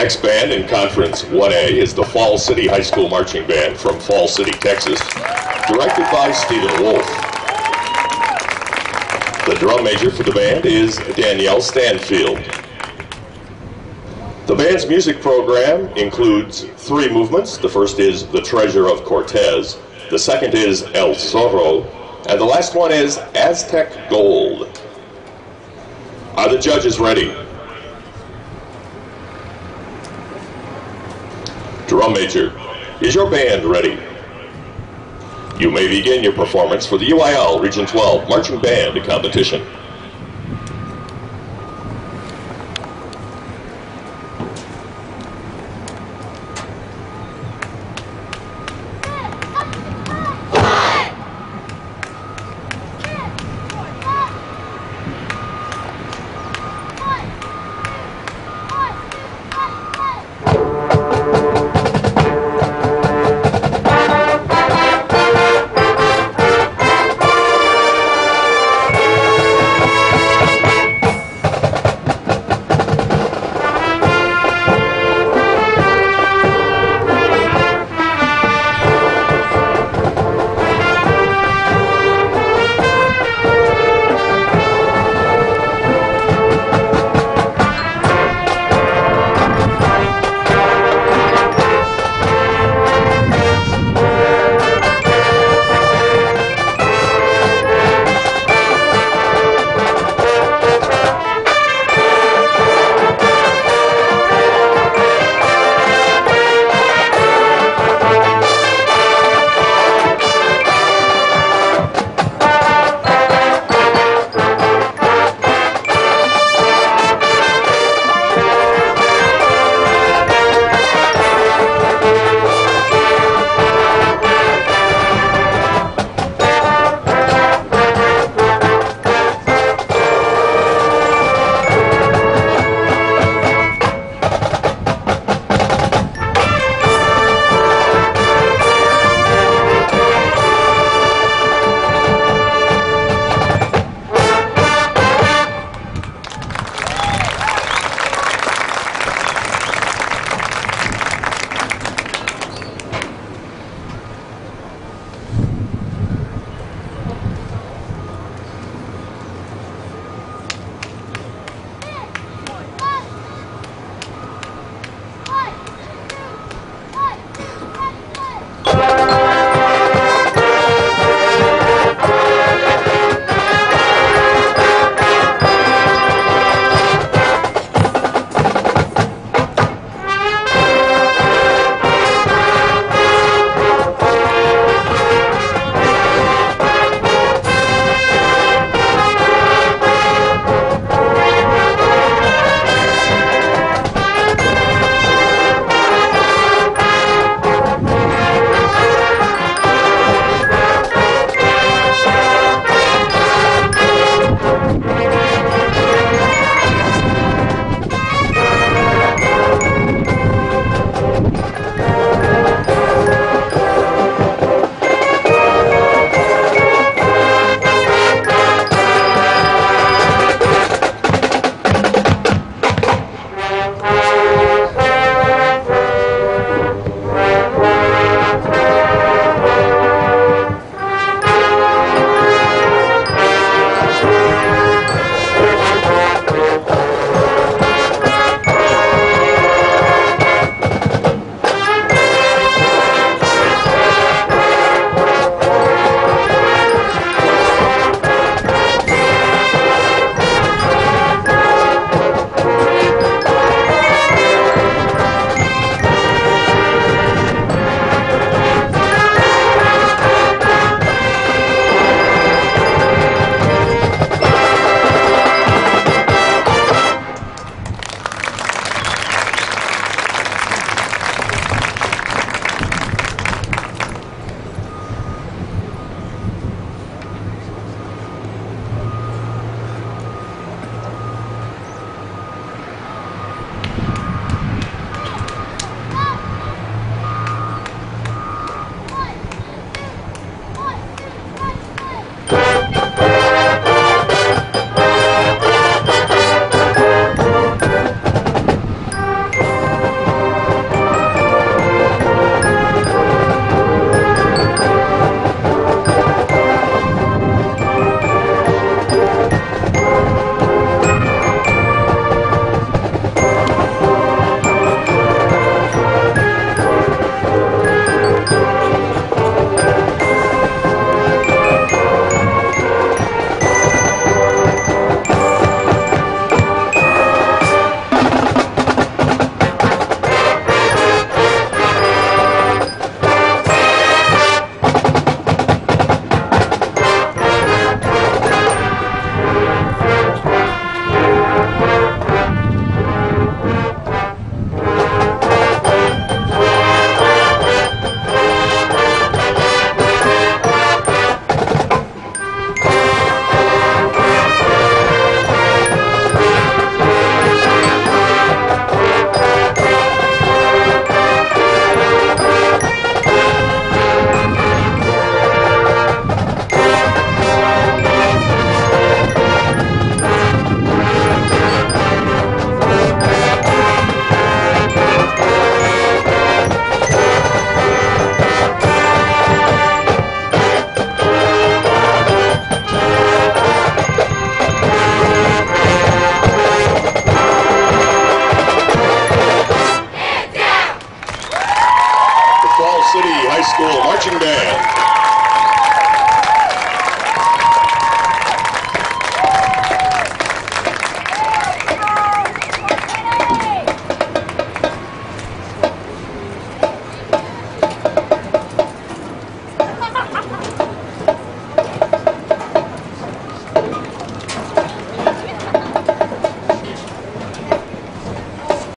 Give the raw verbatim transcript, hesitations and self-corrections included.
next band in Conference one A is the Fall City High School Marching Band from Fall City, Texas, directed by Stephen Wolf. The drum major for the band is Danielle Stanfield. The band's music program includes three movements. The first is The Treasure of Cortez, the second is El Zorro, and the last one is Aztec Gold. Are the judges ready? Drum major, is your band ready? You may begin your performance for the U I L Region twelve Marching Band Competition. City High School Marching Band.